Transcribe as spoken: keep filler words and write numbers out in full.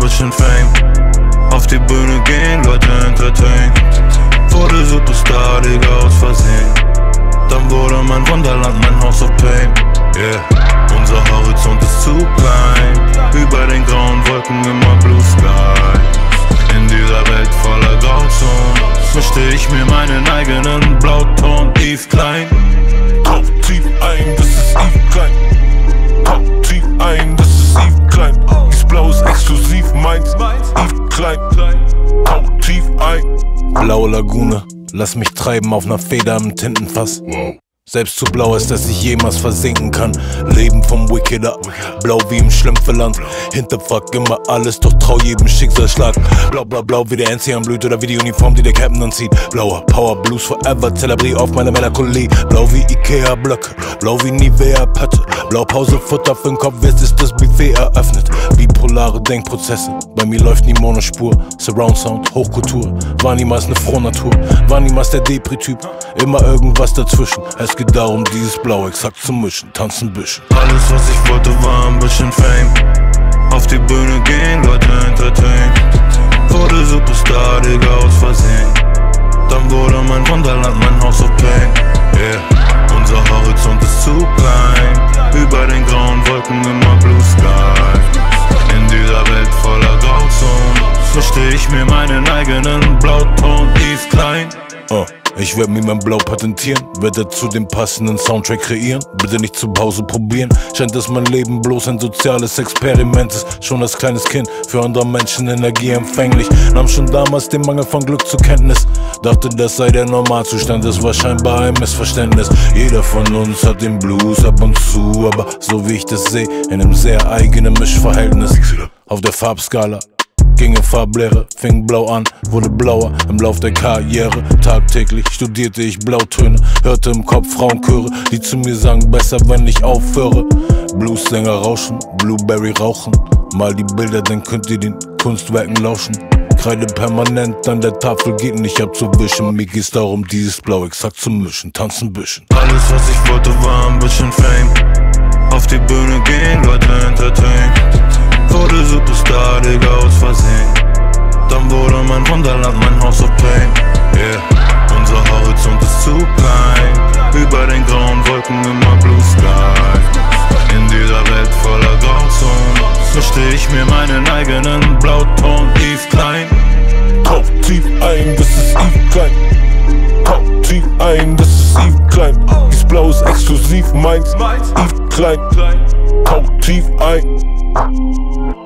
bisschen Fame. Auf die Bühne gehen, Leute entertain. Wurde Superstar, Digga, aus Versehen. Dann wurde mein Wunderland mein House of Pain. Yeah, unser Horizont ist zu klein. Über den grauen Wolken immer Blue Sky. In dieser Welt voller Grauzonen mischte ich mir meinen eigenen Blauton. Yves Klein. Tauch tief ein, das ist Yves Klein. Tauch tief ein, das ist Yves Klein. Dies Blau ist exklusiv meins. Yves Klein. Tauch tief ein. Blaue Lagune, lass mich treiben auf ner Feder im Tintenfass. Wow. Selbst zu blau ist, dass ich jemals versinken kann. Leben vom Wickeder, blau wie im Schlümpfeland. Hinterfuck immer alles, doch trau jedem Schicksalsschlag. Blau, blau, blau wie der Enzian blüht oder wie die Uniform, die der Captain anzieht. Blauer Power Blues forever, Zelebrie auf meine Melancholie. Blau wie Ikea Blöcke, blau wie Nivea Pötte. Blau Pause Futter für den Kopf, jetzt ist das Buffet eröffnet. Bipolare Denkprozesse, bei mir läuft nie Monospur. Surround Sound, Hochkultur, war niemals ne Frohnatur. War niemals der Depri-Typ, immer irgendwas dazwischen. Es geht darum, dieses Blau exakt zu mischen, tanzen bisschen. Alles was ich wollte war ein bisschen Fame. Auf die Bühne gehen, Leute entertain. Wurde Superstar, Digga, aus Versehen. Dann wurde mein Wunderland mein House of Pain. Yeah, unser Horizont ist zu klein. Über den grauen Wolken immer Blue Sky. In dieser Welt voller Grauzonen mischte ich mir meinen eigenen Blauton. Yves Klein. Oh. Ich werd mir mein Blau patentieren, werd dazu den passenden Soundtrack kreieren. Bitte nicht zu Hause probieren, scheint dass mein Leben bloß ein soziales Experiment ist. Schon als kleines Kind, für andere Menschen energieempfänglich. Nahm schon damals den Mangel von Glück zur Kenntnis. Dachte, das sei der Normalzustand, das war scheinbar ein Missverständnis. Jeder von uns hat den Blues ab und zu, aber so wie ich das sehe, in einem sehr eigenen Mischverhältnis. Auf der Farbskala ging in Farblehre, fing blau an, wurde blauer im Lauf der Karriere. Tagtäglich studierte ich Blautöne, hörte im Kopf Frauenchöre, die zu mir sagen, besser wenn ich aufhöre. Bluessänger rauschen, Blueberry rauchen, mal die Bilder, dann könnt ihr den Kunstwerken lauschen. Kreide permanent an der Tafel geht nicht abzuwischen, mir geht's darum, dieses Blau exakt zu mischen, tanzen bisschen. Alles was ich wollte war ein bisschen Fame. Auf die Bühne gehen, Leute entertain. Wurde Superstar, Digga, aus Versehen. Dann wurde mein Wunderland mein House of Pain. Yeah, unser Horizont ist zu klein. Über den grauen Wolken immer Blue Sky. In dieser Welt voller Grauzonen mischte ich mir meinen eigenen Blauton. Yves Klein. Tauch tief ein, das ist Yves Klein. Tauch tief ein, das ist Yves Klein. Dies Blau ist exklusiv meins. Yves Klein. Tauch tief ein.